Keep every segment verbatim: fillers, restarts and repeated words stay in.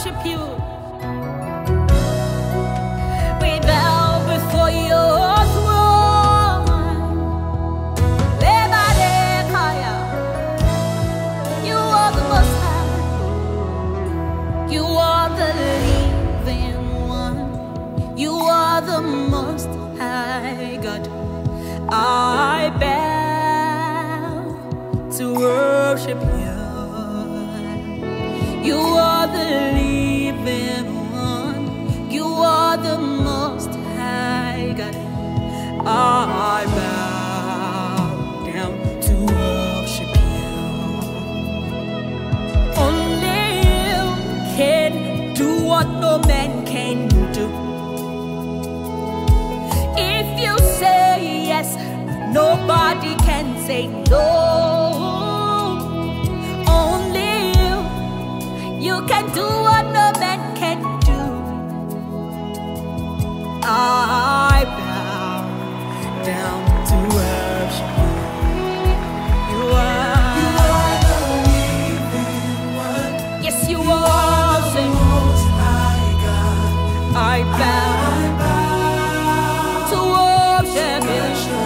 worship you. We bow before your throne. You are the Most High. You are the living one. You are the Most High God. I bow to worship you. You are the living one. You are the Most High God. I bow down to worship you. Only you can do what no man can do. If you say yes, nobody can say no. Only you, you can do what no man can do. I bow down to worship you. You are, you are the living one. Yes, you are the Most High God. I bow, I bow to worship you.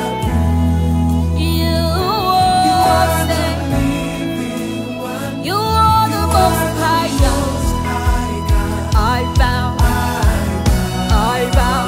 You are the living one. You are the Most High God. I bow, I bow.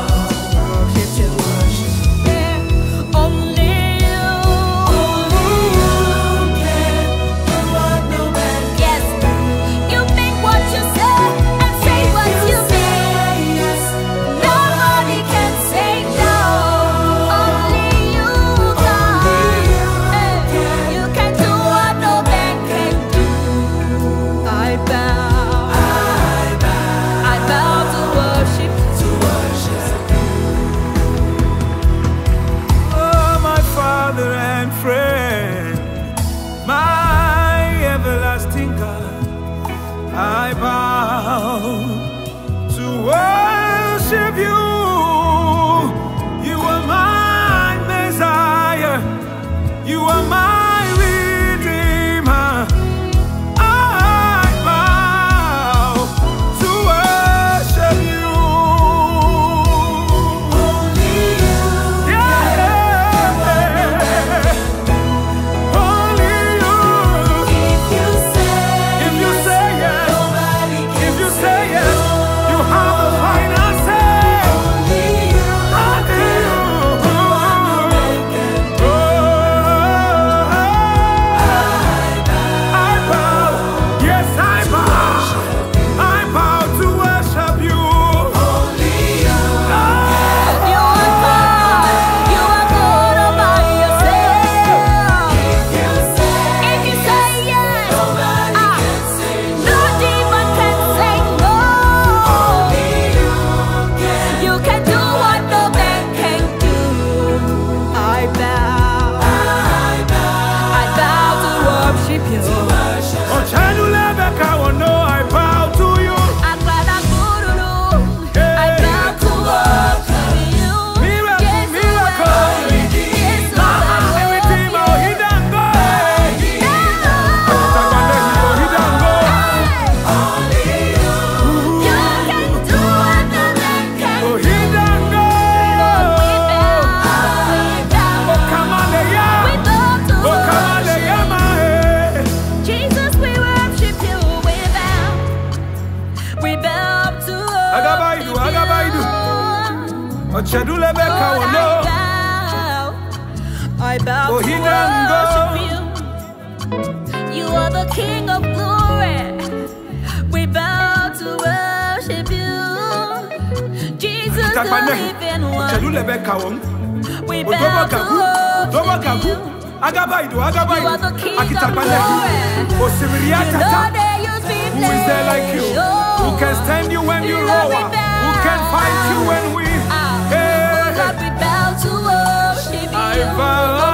I bow to worship you. You are my Messiah. You are my Redeemer. I bow to worship you. Only you. Yeah. Only you. If you say, if you say yes. If you say yes, you have the final say. Only you, only you. Oh, I bow, yes I bow, I bow to worship you. Only you. You are God, you are God all by yourself. If you say, if you say yes, nobody can say no. No demon can say no. You can do what no man can do. I bow, I bow, I bow to worship you. Oh, Chanulebeka, oh no, I bow to you. Akpowowo, I bow to worship you. Miracle, miracle. Yes, Mama, everything, oh, he done go. He done go. only you. You can do what no man can Oh, do. he done go. We bow, we bow. Oh, come on, the We yam. bow to Oh, come on, the worship yam, eh. Jesus, we worship you. We bow, we bow to Agabaidu, worship agabaidu. you. Oh, Chedulebeka, Lord, oh I no. bow, I bow Oh, to he done go. worship you. You are the King of glory. We bow to worship you. Jesus, the Takwane. living one. Chedulebeka, oh. We Oh, bow Doba to Gagu, Doba worship Gagu. you. Agabaidu, You agabaidu. are the King of Akitakwane. glory. Oh, Sibiriatata. Who is there like you? Who can stand you when you roar? Who can fight you when we? Ah, Hey, oh God, we bow to worship I you. bow.